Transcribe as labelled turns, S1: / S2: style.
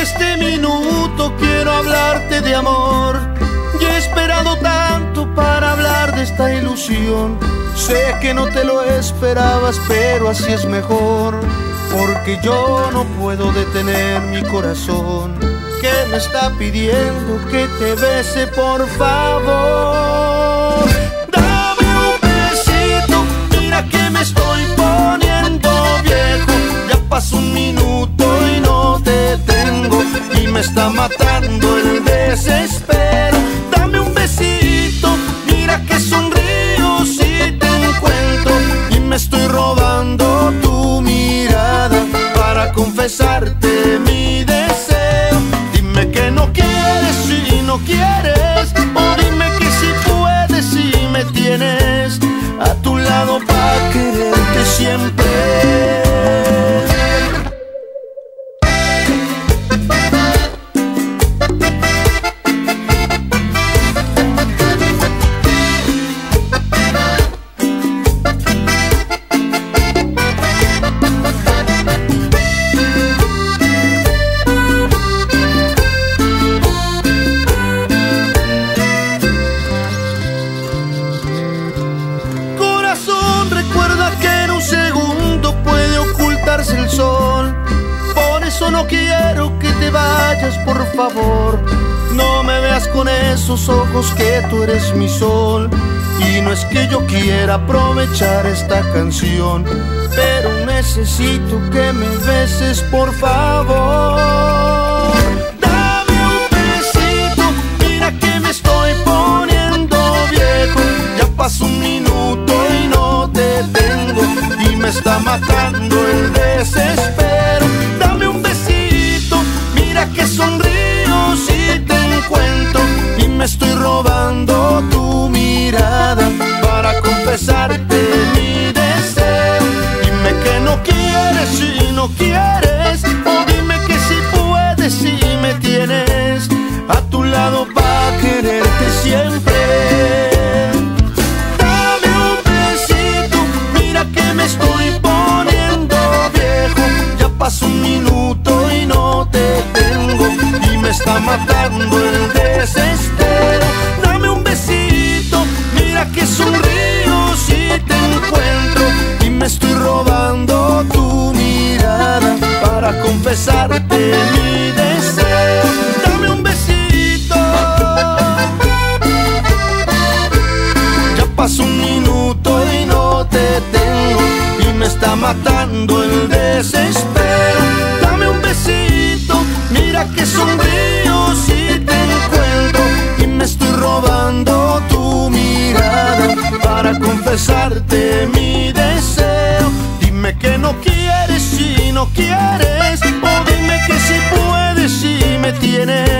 S1: este minuto quiero hablarte de amor. Y he esperado tanto para hablar de esta ilusión. Sé que no te lo esperabas, pero así es mejor, porque yo no puedo detener mi corazón, que me está pidiendo que te bese, por favor. Dame un besito, mira que me estoy poniendo viejo. Ya pasó un minuto y no te tengo, y me está matando el desespero. Dame un besito, mira que sonrío si te encuentro, y me estoy robando tu mirada para confesarte mi deseo. Dime que no quieres si no quieres, o dime que si puedes si me tienes a tu lado para quererte siempre. El sol, por eso no quiero que te vayas, por favor. No me veas con esos ojos, que tú eres mi sol. Y no es que yo quiera aprovechar esta canción, pero necesito que me beses, por favor. Dame un besito, mira que me estoy poniendo viejo. Ya pasó un minuto y no te tengo, y me está matando el desespero. Dame un besito, mira que sonrío si te encuentro, y me estoy robando tu mirada para confesarte mi deseo. Dime que no quieres si no quieres, o dime que si puedes si me tienes a tu lado para quererte siempre. Estoy poniendo viejo, ya pasó un minuto y no te tengo, y me está matando el desespero. Dame un besito, mira que sonrío si te encuentro, y me estoy robando tu mirada para confesarte mi deseo. Dame un besito, ya pasó un minuto y no te tengo, me está matando el desespero. Dame un besito, mira que sonrío si te encuentro, y me estoy robando tu mirada para confesarte mi deseo. Dime que no quieres si no quieres, o dime que si puedes si me tienes